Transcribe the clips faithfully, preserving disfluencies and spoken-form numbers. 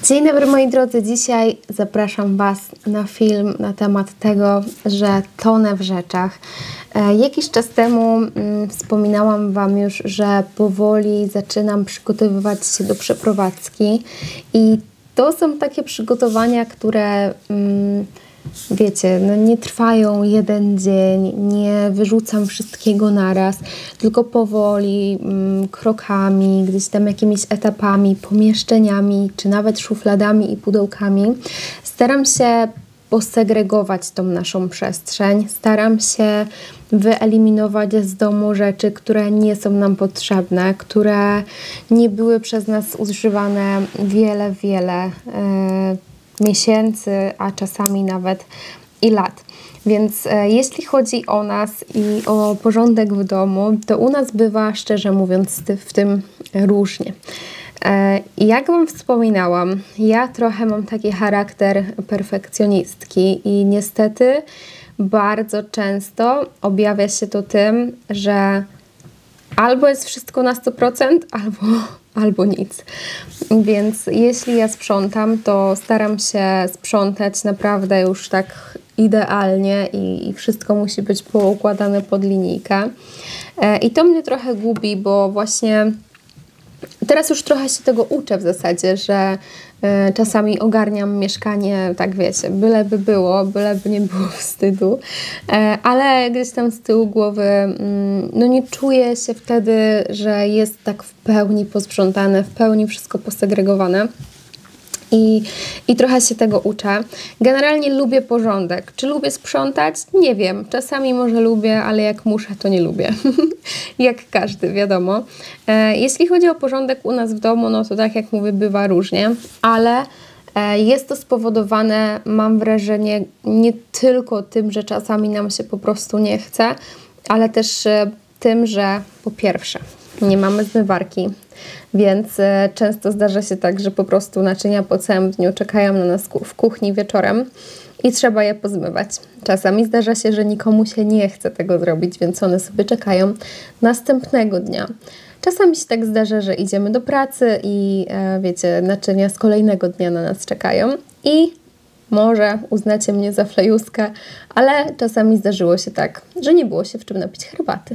Dzień dobry moi drodzy, dzisiaj zapraszam Was na film na temat tego, że tonę w rzeczach. E, jakiś czas temu mm, wspominałam Wam już, że powoli zaczynam przygotowywać się do przeprowadzki i to są takie przygotowania, które mm, wiecie, no nie trwają jeden dzień, nie wyrzucam wszystkiego naraz, tylko powoli, mm, krokami, gdzieś tam jakimiś etapami, pomieszczeniami, czy nawet szufladami i pudełkami. Staram się posegregować tą naszą przestrzeń, staram się wyeliminować z domu rzeczy, które nie są nam potrzebne, które nie były przez nas używane wiele, wiele yy, miesięcy, a czasami nawet i lat. Więc e, jeśli chodzi o nas i o porządek w domu, to u nas bywa, szczerze mówiąc, w tym różnie. E, jak Wam wspominałam, ja trochę mam taki charakter perfekcjonistki i niestety bardzo często objawia się to tym, że albo jest wszystko na sto procent, albo, albo nic. Więc jeśli ja sprzątam, to staram się sprzątać naprawdę już tak idealnie i, i wszystko musi być poukładane pod linijkę. E, I to mnie trochę gubi, bo właśnie teraz już trochę się tego uczę w zasadzie, że y, czasami ogarniam mieszkanie, tak wiecie, byleby było, byleby nie było wstydu, y, ale gdzieś tam z tyłu głowy y, no nie czuję się wtedy, że jest tak w pełni posprzątane, w pełni wszystko posegregowane. I, I trochę się tego uczę. Generalnie lubię porządek. Czy lubię sprzątać? Nie wiem. Czasami może lubię, ale jak muszę, to nie lubię. Jak każdy, wiadomo. E, jeśli chodzi o porządek u nas w domu, no to tak jak mówię, bywa różnie, ale e, jest to spowodowane, mam wrażenie, nie tylko tym, że czasami nam się po prostu nie chce, ale też e, tym, że po pierwsze nie mamy zmywarki, więc e, często zdarza się tak, że po prostu naczynia po całym dniu czekają na nas w kuchni wieczorem i trzeba je pozmywać. Czasami zdarza się, że nikomu się nie chce tego zrobić, więc one sobie czekają następnego dnia. Czasami się tak zdarza, że idziemy do pracy i e, wiecie, naczynia z kolejnego dnia na nas czekają i może uznacie mnie za flejuskę, ale czasami zdarzyło się tak, że nie było się w czym napić herbaty.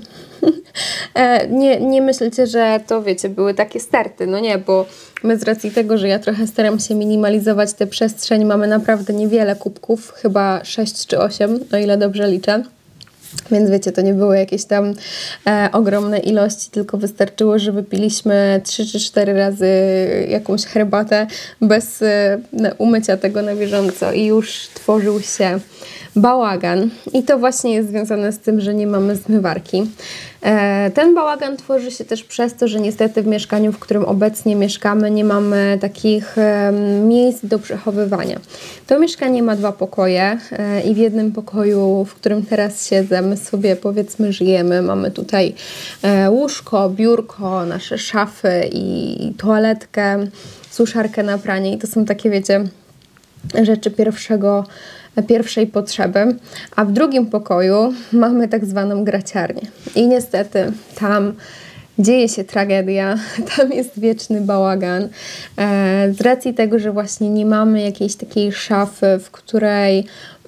nie, nie myślcie, że to wiecie, były takie starty, no nie, bo my z racji tego, że ja trochę staram się minimalizować tę przestrzeń, mamy naprawdę niewiele kubków, chyba sześć czy osiem, o ile dobrze liczę. Więc wiecie, to nie były jakieś tam e, ogromne ilości, tylko wystarczyło, że wypiliśmy trzy czy cztery razy jakąś herbatę bez e, umycia tego na bieżąco i już tworzył się bałagan. I to właśnie jest związane z tym, że nie mamy zmywarki. E, ten bałagan tworzy się też przez to, że niestety w mieszkaniu, w którym obecnie mieszkamy, nie mamy takich e, miejsc do przechowywania. To mieszkanie ma dwa pokoje e, i w jednym pokoju, w którym teraz siedzę, my sobie powiedzmy żyjemy. Mamy tutaj e, łóżko, biurko, nasze szafy i toaletkę, suszarkę na pranie i to są takie, wiecie, rzeczy pierwszego pierwszej potrzeby, a w drugim pokoju mamy tak zwaną graciarnię. I niestety tam dzieje się tragedia, tam jest wieczny bałagan. Z racji tego, że właśnie nie mamy jakiejś takiej szafy, w której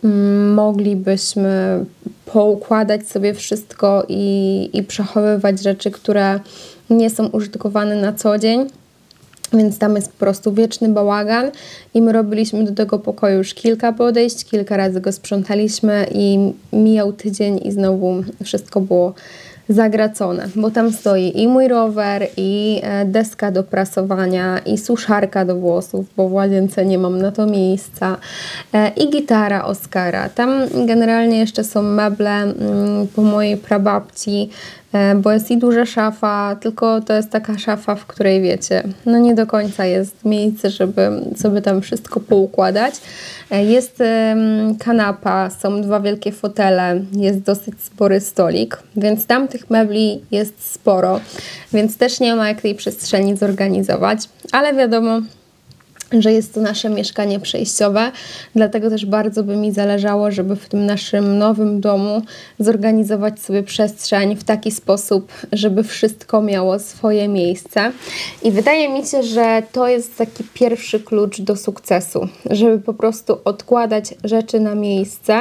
moglibyśmy poukładać sobie wszystko i, i przechowywać rzeczy, które nie są użytkowane na co dzień. Więc tam jest po prostu wieczny bałagan i my robiliśmy do tego pokoju już kilka podejść, kilka razy go sprzątaliśmy i mijał tydzień i znowu wszystko było zagracone, bo tam stoi i mój rower, i deska do prasowania, i suszarka do włosów, bo w łazience nie mam na to miejsca, i gitara Oskara. Tam generalnie jeszcze są meble po mojej prababci, bo jest i duża szafa, tylko to jest taka szafa, w której wiecie, no nie do końca jest miejsce, żeby sobie tam wszystko poukładać. Jest kanapa, są dwa wielkie fotele, jest dosyć spory stolik, więc tam tych mebli jest sporo, więc też nie ma jak tej przestrzeni zorganizować, ale wiadomo, że jest to nasze mieszkanie przejściowe, dlatego też bardzo by mi zależało, żeby w tym naszym nowym domu zorganizować sobie przestrzeń w taki sposób, żeby wszystko miało swoje miejsce. I wydaje mi się, że to jest taki pierwszy klucz do sukcesu, żeby po prostu odkładać rzeczy na miejsce,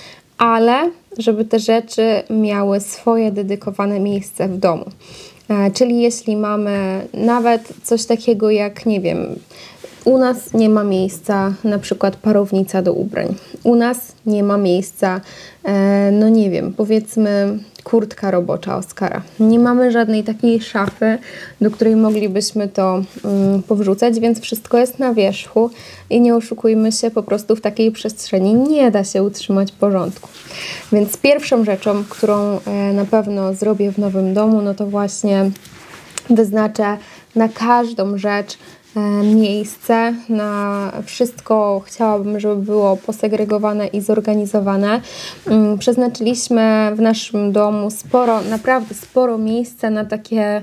ale żeby te rzeczy miały swoje dedykowane miejsce w domu. Czyli jeśli mamy nawet coś takiego jak, nie wiem, u nas nie ma miejsca na przykład parownica do ubrań. U nas nie ma miejsca, e, no nie wiem, powiedzmy kurtka robocza Oskara. Nie mamy żadnej takiej szafy, do której moglibyśmy to um, powrzucać, więc wszystko jest na wierzchu i nie oszukujmy się, po prostu w takiej przestrzeni nie da się utrzymać porządku. Więc pierwszą rzeczą, którą e, na pewno zrobię w nowym domu, no to właśnie wyznaczę na każdą rzecz miejsce, na wszystko chciałabym, żeby było posegregowane i zorganizowane. Przeznaczyliśmy w naszym domu sporo, naprawdę sporo miejsca na takie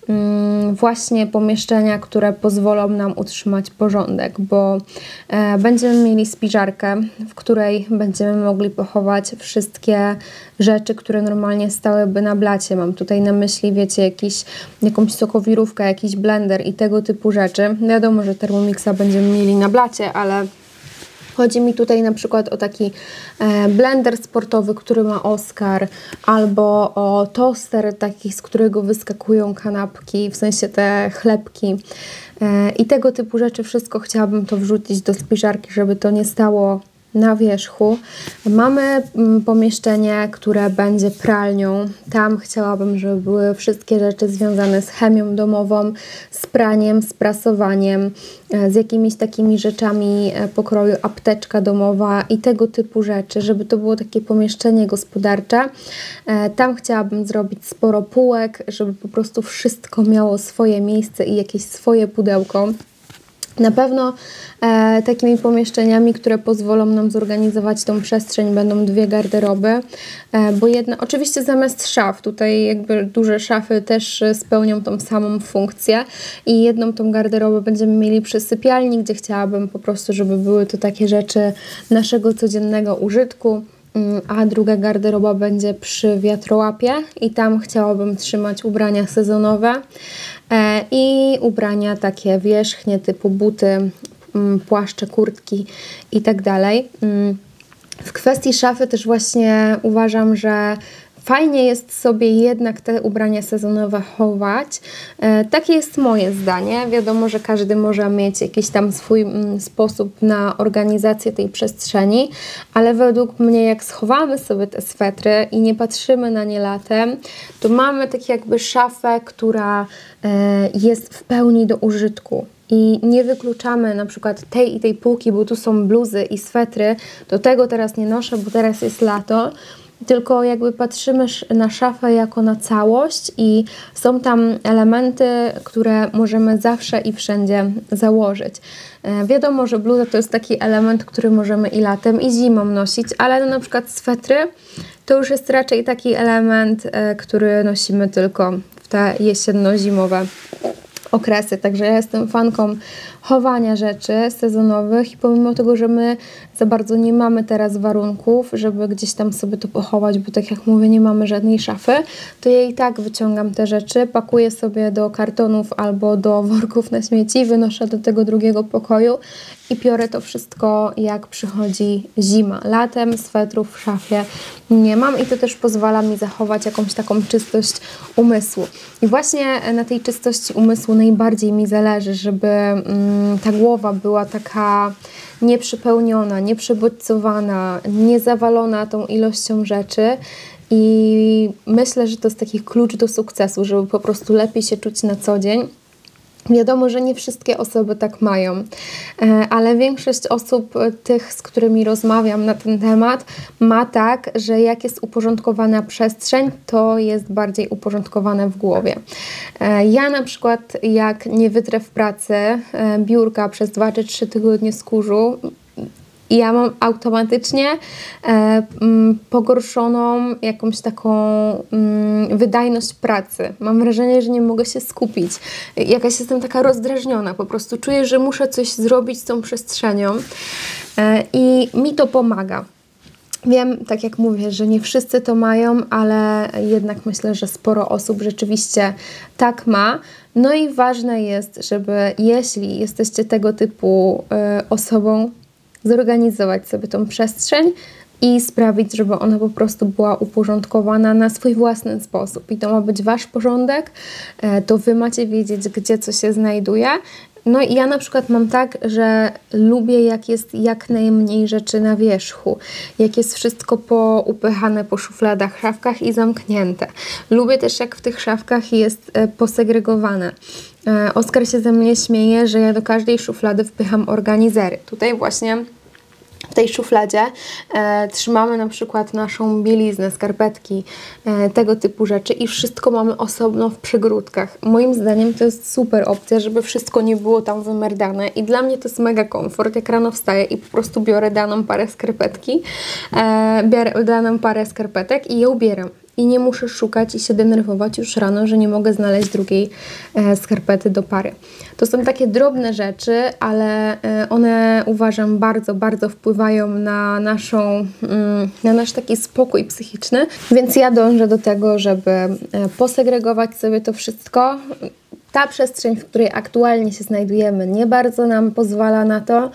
właśnie pomieszczenia, które pozwolą nam utrzymać porządek, bo będziemy mieli spiżarkę, w której będziemy mogli pochować wszystkie rzeczy, które normalnie stałyby na blacie. Mam tutaj na myśli, wiecie, jakiś, jakąś sokowirówkę, jakiś blender i tego typu rzeczy. Wiadomo, że Thermomixa będziemy mieli na blacie, ale chodzi mi tutaj na przykład o taki e, blender sportowy, który ma Oskar, albo o toster taki, z którego wyskakują kanapki, w sensie te chlebki. E, I tego typu rzeczy wszystko chciałabym to wrzucić do spiżarki, żeby to nie stało na wierzchu. Mamy pomieszczenie, które będzie pralnią. Tam chciałabym, żeby były wszystkie rzeczy związane z chemią domową, z praniem, z prasowaniem, z jakimiś takimi rzeczami pokroju apteczka domowa i tego typu rzeczy, żeby to było takie pomieszczenie gospodarcze. Tam chciałabym zrobić sporo półek, żeby po prostu wszystko miało swoje miejsce i jakieś swoje pudełko. Na pewno e, takimi pomieszczeniami, które pozwolą nam zorganizować tą przestrzeń, będą dwie garderoby, e, bo jedna, oczywiście zamiast szaf, tutaj jakby duże szafy też spełnią tą samą funkcję i jedną tą garderobę będziemy mieli przy sypialni, gdzie chciałabym po prostu, żeby były to takie rzeczy naszego codziennego użytku, a druga garderoba będzie przy wiatrołapie i tam chciałabym trzymać ubrania sezonowe i ubrania takie wierzchnie typu buty, płaszcze, kurtki i tak dalej. W kwestii szafy też właśnie uważam, że fajnie jest sobie jednak te ubrania sezonowe chować. E, takie jest moje zdanie. Wiadomo, że każdy może mieć jakiś tam swój mm, sposób na organizację tej przestrzeni, ale według mnie jak schowamy sobie te swetry i nie patrzymy na nie latem, to mamy tak jakby szafę, która e, jest w pełni do użytku. I nie wykluczamy na przykład tej i tej półki, bo tu są bluzy i swetry, to tego teraz nie noszę, bo teraz jest lato. Tylko jakby patrzymy na szafę jako na całość i są tam elementy, które możemy zawsze i wszędzie założyć. E, wiadomo, że bluza to jest taki element, który możemy i latem, i zimą nosić, ale no na przykład swetry to już jest raczej taki element, e, który nosimy tylko w te jesienno-zimowe okresy. Także ja jestem fanką chowania rzeczy sezonowych i pomimo tego, że my za bardzo nie mamy teraz warunków, żeby gdzieś tam sobie to pochować, bo tak jak mówię, nie mamy żadnej szafy, to ja i tak wyciągam te rzeczy, pakuję sobie do kartonów albo do worków na śmieci, wynoszę do tego drugiego pokoju i biorę to wszystko, jak przychodzi zima. Latem swetrów w szafie nie mam i to też pozwala mi zachować jakąś taką czystość umysłu. I właśnie na tej czystości umysłu najbardziej mi zależy, żeby mm, ta głowa była taka nieprzypełniona, nieprzebodźcowana, niezawalona tą ilością rzeczy. I myślę, że to jest taki klucz do sukcesu, żeby po prostu lepiej się czuć na co dzień. Wiadomo, że nie wszystkie osoby tak mają, ale większość osób, tych, z którymi rozmawiam na ten temat, ma tak, że jak jest uporządkowana przestrzeń, to jest bardziej uporządkowane w głowie. Ja na przykład, jak nie wytrę w pracy biurka przez dwa czy trzy tygodnie z kurzu, i ja mam automatycznie e, m, pogorszoną jakąś taką m, wydajność pracy. Mam wrażenie, że nie mogę się skupić. Jakaś jestem taka rozdrażniona, po prostu czuję, że muszę coś zrobić z tą przestrzenią e, i mi to pomaga. Wiem, tak jak mówię, że nie wszyscy to mają, ale jednak myślę, że sporo osób rzeczywiście tak ma. No i ważne jest, żeby jeśli jesteście tego typu y, osobą, zorganizować sobie tą przestrzeń i sprawić, żeby ona po prostu była uporządkowana na swój własny sposób. I to ma być Wasz porządek, y, to Wy macie wiedzieć, gdzie co się znajduje. No i ja na przykład mam tak, że lubię, jak jest jak najmniej rzeczy na wierzchu, jak jest wszystko poupychane po szufladach, szafkach i zamknięte. Lubię też, jak w tych szafkach jest e, posegregowane. E, Oskar się ze mnie śmieje, że ja do każdej szuflady wpycham organizery. Tutaj właśnie w tej szufladzie e, trzymamy na przykład naszą bieliznę, skarpetki, e, tego typu rzeczy i wszystko mamy osobno w przegródkach. Moim zdaniem to jest super opcja, żeby wszystko nie było tam wymerdane i dla mnie to jest mega komfort, jak rano wstaję i po prostu biorę daną parę skarpetki, e, biorę daną parę skarpetek i je ubieram. I nie muszę szukać i się denerwować już rano, że nie mogę znaleźć drugiej e, skarpety do pary. To są takie drobne rzeczy, ale e, one uważam bardzo, bardzo wpływają na naszą, mm, na nasz taki spokój psychiczny. Więc ja dążę do tego, żeby e, posegregować sobie to wszystko. Ta przestrzeń, w której aktualnie się znajdujemy, nie bardzo nam pozwala na to.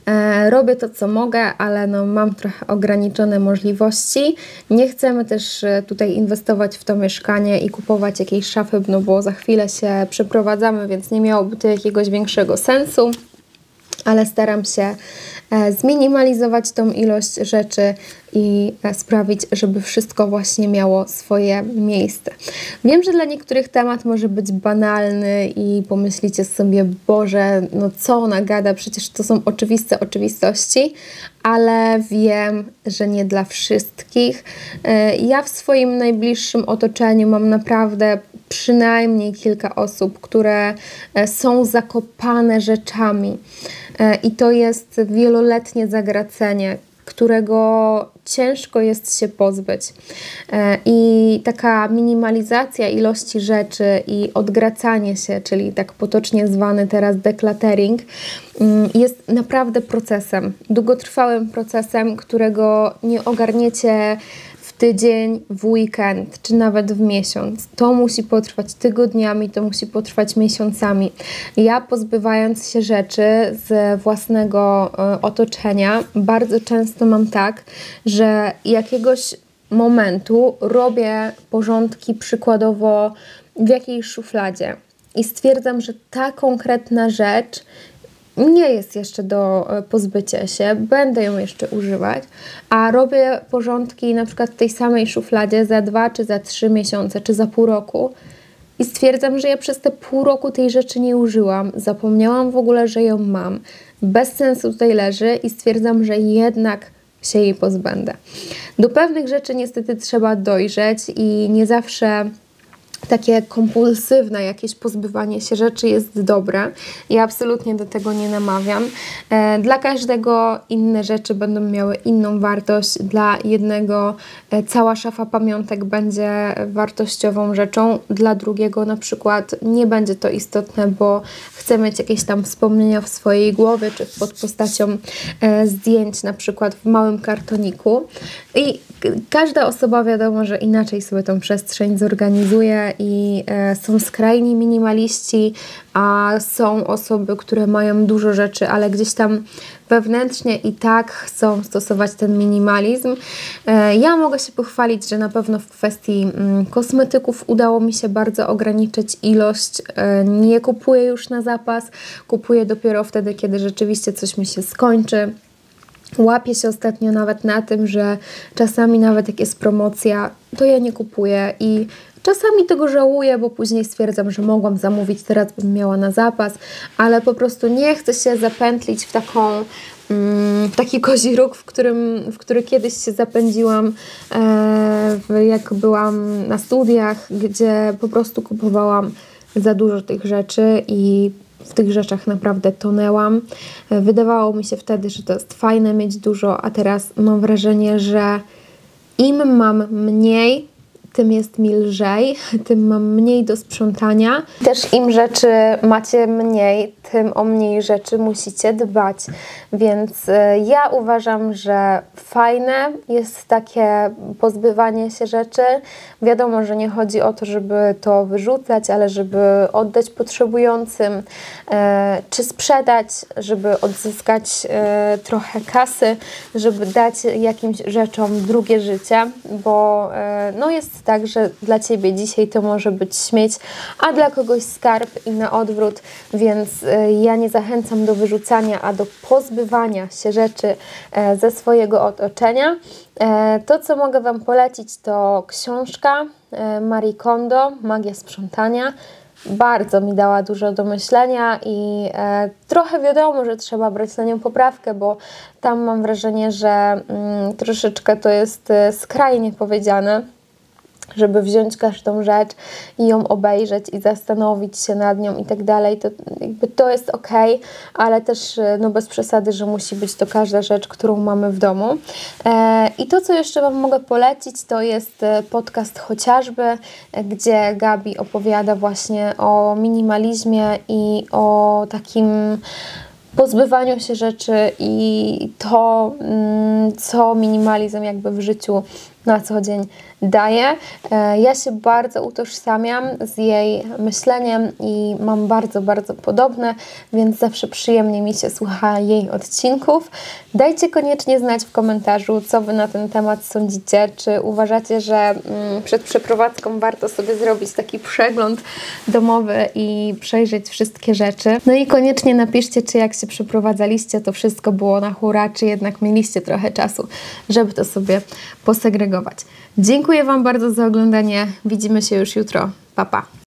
E, robię to, co mogę, ale no, mam trochę ograniczone możliwości. Nie chcemy też e, tutaj inwestować w to mieszkanie i kupować jakiejś szafy, no bo za chwilę się przeprowadzamy, więc nie miałoby to jakiegoś większego sensu. Ale staram się e, zminimalizować tą ilość rzeczy i e, sprawić, żeby wszystko właśnie miało swoje miejsce. Wiem, że dla niektórych temat może być banalny i pomyślicie sobie, Boże, no co ona gada, przecież to są oczywiste oczywistości, ale wiem, że nie dla wszystkich. E, ja w swoim najbliższym otoczeniu mam naprawdę przynajmniej kilka osób, które e, są zakopane rzeczami. I to jest wieloletnie zagracenie, którego ciężko jest się pozbyć. I taka minimalizacja ilości rzeczy i odgracanie się, czyli tak potocznie zwany teraz decluttering, jest naprawdę procesem, długotrwałym procesem, którego nie ogarniecie tydzień, w weekend, czy nawet w miesiąc. To musi potrwać tygodniami, to musi potrwać miesiącami. Ja, pozbywając się rzeczy z własnego y, otoczenia, bardzo często mam tak, że jakiegoś momentu robię porządki przykładowo w jakiejś szufladzie i stwierdzam, że ta konkretna rzecz nie jest jeszcze do pozbycia się, będę ją jeszcze używać, a robię porządki na przykład w tej samej szufladzie za dwa, czy za trzy miesiące, czy za pół roku i stwierdzam, że ja przez te pół roku tej rzeczy nie użyłam, zapomniałam w ogóle, że ją mam, bez sensu tutaj leży i stwierdzam, że jednak się jej pozbędę. Do pewnych rzeczy niestety trzeba dojrzeć i nie zawsze takie kompulsywne jakieś pozbywanie się rzeczy jest dobre. Ja absolutnie do tego nie namawiam. E, dla każdego inne rzeczy będą miały inną wartość. Dla jednego e, cała szafa pamiątek będzie wartościową rzeczą, dla drugiego na przykład nie będzie to istotne, bo chce mieć jakieś tam wspomnienia w swojej głowie, czy pod postacią e, zdjęć na przykład w małym kartoniku. I każda osoba wiadomo, że inaczej sobie tą przestrzeń zorganizuje i e, są skrajni minimaliści, a są osoby, które mają dużo rzeczy, ale gdzieś tam wewnętrznie i tak chcą stosować ten minimalizm. E, ja mogę się pochwalić, że na pewno w kwestii mm, kosmetyków udało mi się bardzo ograniczyć ilość. E, nie kupuję już na zapas, kupuję dopiero wtedy, kiedy rzeczywiście coś mi się skończy. Łapię się ostatnio nawet na tym, że czasami nawet jak jest promocja, to ja nie kupuję i czasami tego żałuję, bo później stwierdzam, że mogłam zamówić, teraz bym miała na zapas, ale po prostu nie chcę się zapętlić w taką w taki kozi róg, w, którym, w który kiedyś się zapędziłam, e, jak byłam na studiach, gdzie po prostu kupowałam za dużo tych rzeczy i w tych rzeczach naprawdę tonęłam. Wydawało mi się wtedy, że to jest fajne mieć dużo, a teraz mam wrażenie, że im mam mniej, tym jest mi lżej, tym mam mniej do sprzątania. Też im rzeczy macie mniej, tym o mniej rzeczy musicie dbać. Więc ja uważam, że fajne jest takie pozbywanie się rzeczy. Wiadomo, że nie chodzi o to, żeby to wyrzucać, ale żeby oddać potrzebującym, czy sprzedać, żeby odzyskać trochę kasy, żeby dać jakimś rzeczom drugie życie, bo no jest tak, że dla Ciebie dzisiaj to może być śmieć, a dla kogoś skarb i na odwrót, więc ja nie zachęcam do wyrzucania, a do pozbywania się rzeczy ze swojego otoczenia. To, co mogę Wam polecić, to książka Marie Kondo, Magia sprzątania. Bardzo mi dała dużo do myślenia i e, trochę wiadomo, że trzeba brać na nią poprawkę, bo tam mam wrażenie, że mm, troszeczkę to jest e, skrajnie powiedziane, żeby wziąć każdą rzecz i ją obejrzeć i zastanowić się nad nią i tak dalej, to jakby to jest ok, ale też no bez przesady, że musi być to każda rzecz, którą mamy w domu. E, I to, co jeszcze Wam mogę polecić, to jest podcast Chociażby, gdzie Gabi opowiada właśnie o minimalizmie i o takim pozbywaniu się rzeczy i to, co minimalizm jakby w życiu na co dzień daje. Ja się bardzo utożsamiam z jej myśleniem i mam bardzo, bardzo podobne, więc zawsze przyjemnie mi się słucha jej odcinków. Dajcie koniecznie znać w komentarzu, co Wy na ten temat sądzicie. Czy uważacie, że przed przeprowadzką warto sobie zrobić taki przegląd domowy i przejrzeć wszystkie rzeczy. No i koniecznie napiszcie, czy jak się przeprowadzaliście, to wszystko było na hura, czy jednak mieliście trochę czasu, żeby to sobie posegregować. Dziękuję Wam bardzo za oglądanie. Widzimy się już jutro. Pa, pa.